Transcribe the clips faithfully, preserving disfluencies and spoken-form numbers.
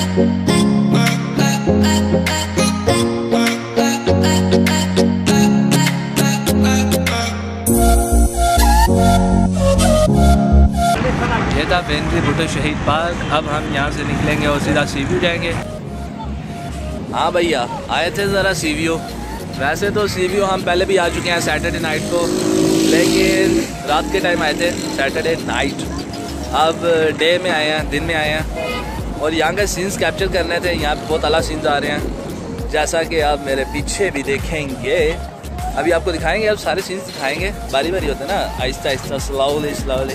ये था बेनज़ीर भुट्टो शहीद पार्क। अब हम यहाँ से निकलेंगे और सीधा सी व्यू जाएंगे। हाँ भैया, आए थे ज़रा सी व्यू। वैसे तो सी व्यू हम पहले भी आ चुके हैं सैटरडे नाइट को, लेकिन रात के टाइम आए थे सैटरडे नाइट। अब डे में आए हैं, दिन में आए हैं और यहाँ के सीन्स कैप्चर करने थे। यहाँ पे बहुत अला सीन्स आ रहे हैं, जैसा कि आप मेरे पीछे भी देखेंगे। अभी आपको दिखाएंगे, अब सारे सीन्स दिखाएंगे। बारी बारी होता है ना, आहिस्ता आहिस्ता, स्लोली स्लोली।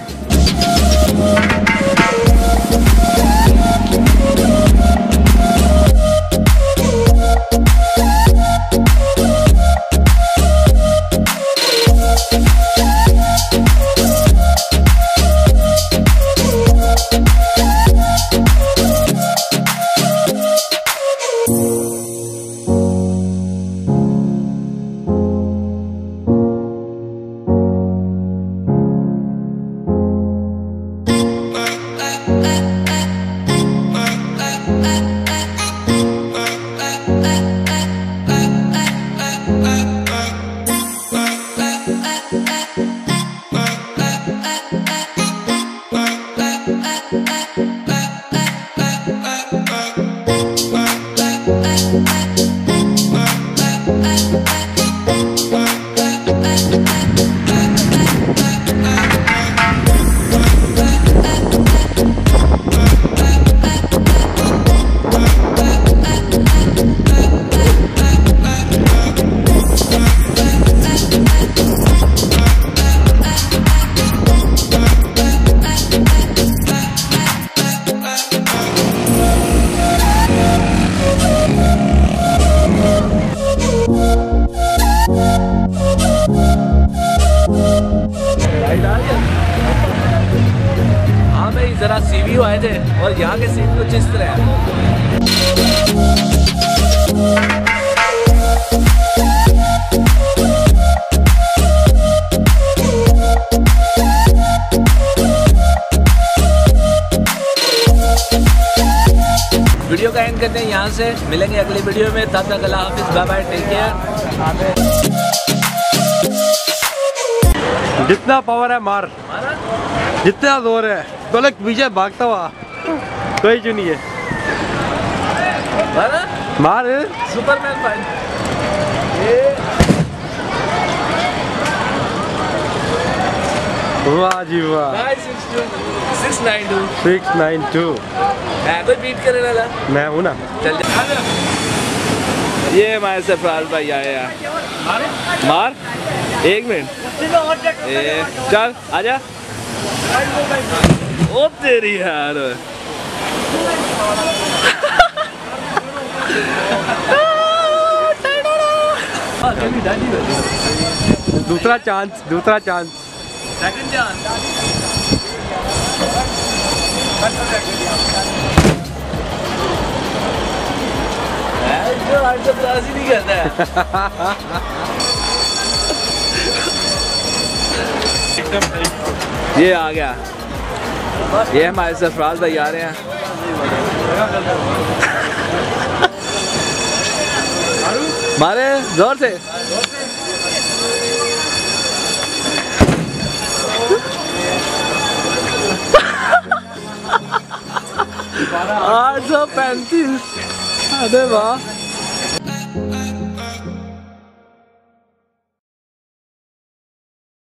हाँ भाई, ज़रा सी व्यू आए थे और यहाँ के सीन कुछ इस तरह है। वीडियो का एंड करते हैं यहाँ से। मिलेंगे अगली वीडियो में, तब तक अल्लाह हाफिज़, बाय बाय, टेक केयर। जितना पावर है मार, जितना जोर है बोले पीछे भागता हुआ कोई क्यों नहीं है। मार सुपरमैन फाइन। वाह जी वाह। Six nine two six nine two कोई बीट करे वाला मैं हूँ ना। चल जा। ये हमारे सरफराज भाई आए यार। मार एक मिनट, चल आजा। ओ तेरी यार। दूसरा चांस, दूसरा चांस, सेकंड चांस। जो आज तो प्लास ही नहीं करता है। ये आ गया, ये हमारे सरफराज भाई आ रहे हैं। मारे जोर से। आठ सौ पैंतीस। अरे वाह।